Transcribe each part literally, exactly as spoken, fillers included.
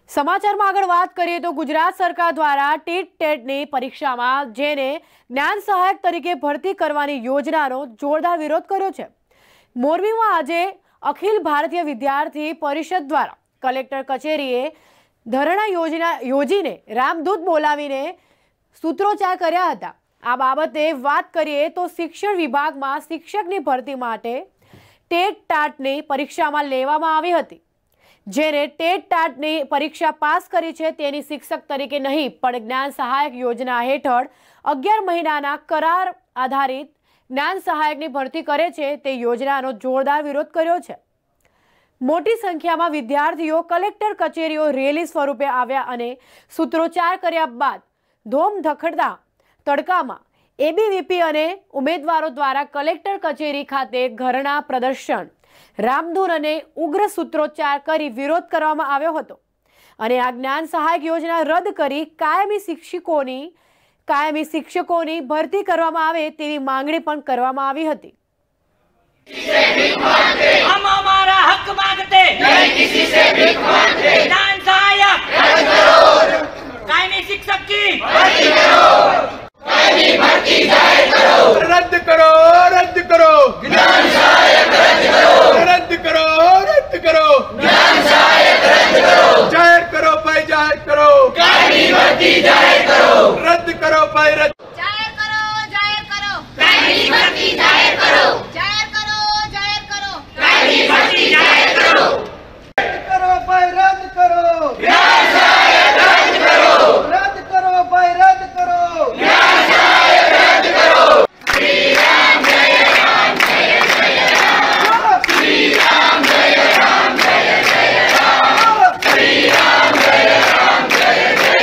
સમાચારમાં આગળ વાત કરીએ તો ગુજરાત સરકાર દ્વારા ટીટ ટેટની પરીક્ષામાં જેને જ્ઞાન સહાયક તરીકે ભરતી કરવાની યોજનાનો જોરદાર વિરોધ કર્યો છે। મોરબીમાં આજે અખિલ ભારતીય વિદ્યાર્થી પરિષદ દ્વારા કલેક્ટર કચેરીએ ધરણા યોજના યોજીને રામદૂત બોલાવીને સૂત્રોચ્ચાર કર્યા હતા। આ બાબતે વાત કરીએ તો શિક્ષણ વિભાગમાં શિક્ષકની ભરતી માટે ટેટ ટાટની પરીક્ષામાં લેવામાં આવી હતી, જેને ટેટ ટાટની પરીક્ષા પાસ કરી છે તેની શિક્ષક તરીકે નહીં પણ જ્ઞાન સહાયક યોજના હેઠળ અગિયાર મહિનાના કરાર આધારિત જ્ઞાન સહાયકની ભરતી કરે છે તે યોજનાનો જોરદાર વિરોધ કર્યો છે। મોટી સંખ્યામાં વિદ્યાર્થીઓ કલેક્ટર કચેરીઓ રેલી સ્વરૂપે આવ્યા અને સૂત્રોચ્ચાર કર્યા બાદ ધોમ ધખડતા તડકામાં એબીવીપી અને ઉમેદવારો દ્વારા કલેક્ટર કચેરી ખાતે ધરણા પ્રદર્શન, રામધૂન અને ઉગ્ર સૂત્રોચ્ચાર કરી વિરોધ કરવામાં આવ્યો હતો અને આ જ્ઞાન સહાયક યોજના રદ કરી કાયમી શિક્ષકોની કાયમી શિક્ષકોની ભરતી કરવામાં આવે તેવી માંગણી પણ કરવામાં આવી હતી। हम हमारा हक मांगते नहीं, किसी से भीख मांगते। ज्ञान सहायक रद्द करो, कायमी शिक्षक की भर्ती करो, कायमी भर्ती जाहिर करो, रद्द करो रद्द करो ज्ञान सहायक रद्द करो, रद्द करो रद्द करो ज्ञान सहायक रद्द करो, जाहिर करो भाई जाहिर करो, कायमी भर्ती जाहिर करो, रद्द करो भाई रद्द जाहिर करो जाहिर करो, कायमी भर्ती जाहिर करो, जाहिर करो जाहिर करो, कायमी भर्ती जाहिर करो, रद्द करो भाई रद्द करो, ज्ञान सहायक रद्द करो, रद्द करो भाई रद्द करो, ज्ञान सहायक रद्द करो। श्री राम जय राम जय जय राम, श्री राम जय राम जय जय राम, श्री राम जय राम जय जय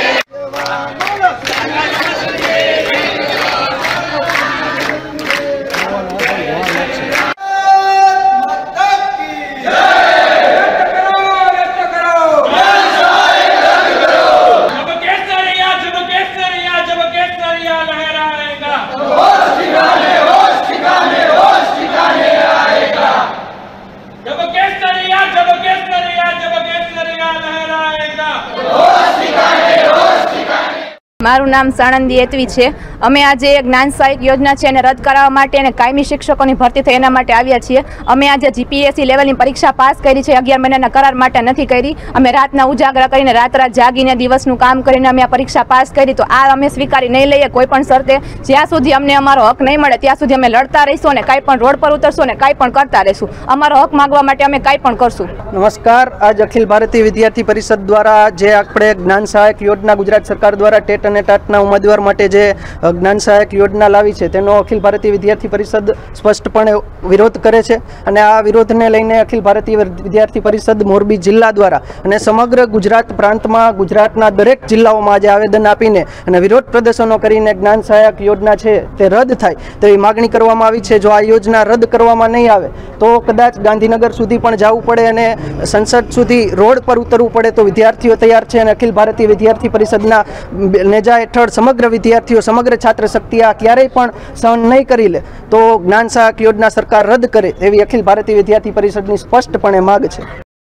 जब केसरिया जब केसरिया जब केसरिया लहराएगा, होश ठिकाने होश ठिकाने होश ठिकाने आएगा। जब केसरिया जब केसरिया जब केसरिया लहराएगा, होश ठिकाने होश ठिकाने। મારું નામ સાણંદી એતવી છે। અમે આજે જ્ઞાન સહાયક યોજના છે એને રદ કરાવવા માટે અને કાયમી શિક્ષકોની ભરતી થાય એના માટે આવ્યા છીએ। અમે આજે જીપીએસસી લેવલની પરીક્ષા પાસ કરી છે, અગિયાર મહિનાના કરાર માટે નથી કરી। અમે રાતના ઉજાગરા કરીને રાત રાત જાગીને દિવસનું કામ કરીને અમે આ પરીક્ષા પાસ કરી, તો આ અમે સ્વીકારી નહીં લઈએ કોઈ પણ શરતે। જ્યાં સુધી અમને અમારો હક નહીં મળે ત્યાં સુધી અમે લડતા રહીશું અને કાંઈ પણ રોડ પર ઉતરશું અને કાંઈ પણ કરતા રહીશું। અમારો હક માગવા માટે અમે કાંઈ પણ કરશું। નમસ્કાર। આજ અખિલ ભારતીય વિદ્યાર્થી પરિષદ દ્વારા જે આપણે જ્ઞાન સહાયક યોજના ગુજરાત સરકાર દ્વારા ટેટ અને ટાટના ઉમેદવાર માટે જે જ્ઞાન સહાયક યોજના લાવી છે તેનો અખિલ ભારતીય વિદ્યાર્થી પરિષદ સ્પષ્ટપણે વિરોધ કરે છે અને આ વિરોધને લઈને અખિલ ભારતીય વિદ્યાર્થી પરિષદ મોરબી જિલ્લા દ્વારા અને સમગ્ર ગુજરાત પ્રાંતમાં ગુજરાતના દરેક જિલ્લાઓમાં આજે આવેદન આપીને અને વિરોધ પ્રદર્શનો કરીને જ્ઞાન સહાયક યોજના છે તે રદ થાય તેવી માગણી કરવામાં આવી છે। જો આ યોજના રદ કરવામાં નહીં આવે તો કદાચ ગાંધીનગર સુધી પણ જવું પડે અને સંસદ સુધી રોડ પર ઉતરવું પડે તો વિદ્યાર્થીઓ તૈયાર છે અને અખિલ ભારતીય વિદ્યાર્થી પરિષદના નેજા હેઠળ સમગ્ર વિદ્યાર્થીઓ સમગ્ર છાત્ર શક્તિ આ ક્યારેય પણ સહન નહીં કરી લે। તો જ્ઞાન સહાયક યોજના સરકાર રદ કરે એવી અખિલ ભારતીય વિદ્યાર્થી પરિષદની સ્પષ્ટપણે માગ છે।